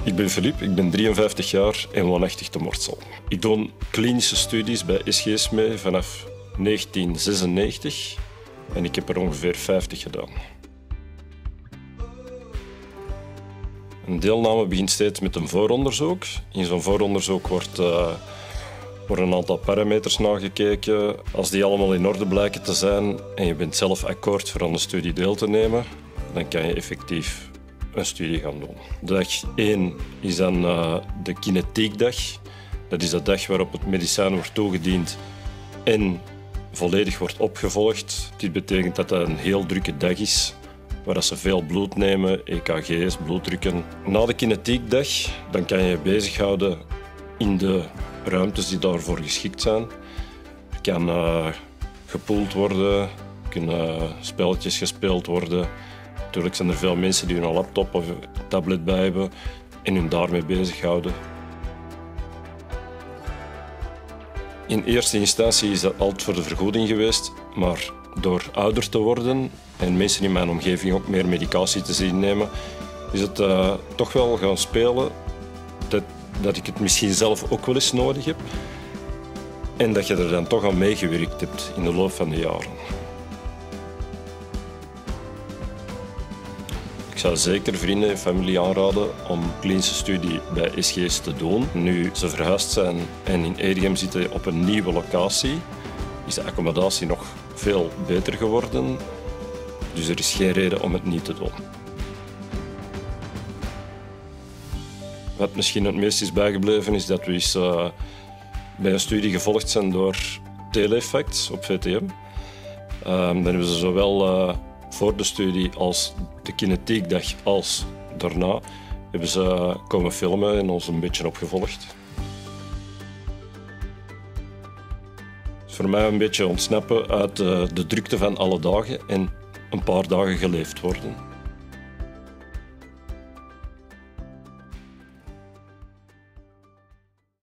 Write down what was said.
Ik ben Philippe, ik ben 53 jaar en woonachtig te Mortsel. Ik doe klinische studies bij SGS mee vanaf 1996 en ik heb er ongeveer 50 gedaan. Een deelname begint steeds met een vooronderzoek. In zo'n vooronderzoek worden een aantal parameters nagekeken. Als die allemaal in orde blijken te zijn en je bent zelf akkoord voor aan de studie deel te nemen, dan kan je effectief een studie gaan doen. Dag 1 is dan de kinetiekdag. Dat is de dag waarop het medicijn wordt toegediend en volledig wordt opgevolgd. Dit betekent dat dat een heel drukke dag is, waar ze veel bloed nemen, EKG's, bloeddrukken. Na de kinetiekdag dan kan je je bezighouden in de ruimtes die daarvoor geschikt zijn. Er kan gepoeld worden, er kunnen spelletjes gespeeld worden. Natuurlijk zijn er veel mensen die hun laptop of tablet bij hebben en hun daarmee bezighouden. In eerste instantie is dat altijd voor de vergoeding geweest, maar door ouder te worden en mensen in mijn omgeving ook meer medicatie te zien nemen, is het toch wel gaan spelen dat ik het misschien zelf ook wel eens nodig heb en dat je er dan toch aan meegewerkt hebt in de loop van de jaren. Ik zou zeker vrienden en familie aanraden om klinische studie bij SGS te doen. Nu ze verhuisd zijn en in Edegem zitten op een nieuwe locatie, is de accommodatie nog veel beter geworden. Dus er is geen reden om het niet te doen. Wat misschien het meest is bijgebleven is dat we eens bij een studie gevolgd zijn door Telefacts op VTM. Dan hebben ze zowel voor de studie als de kinetiekdag als daarna hebben ze komen filmen en ons een beetje opgevolgd. Het is voor mij een beetje ontsnappen uit de drukte van alle dagen en een paar dagen geleefd worden.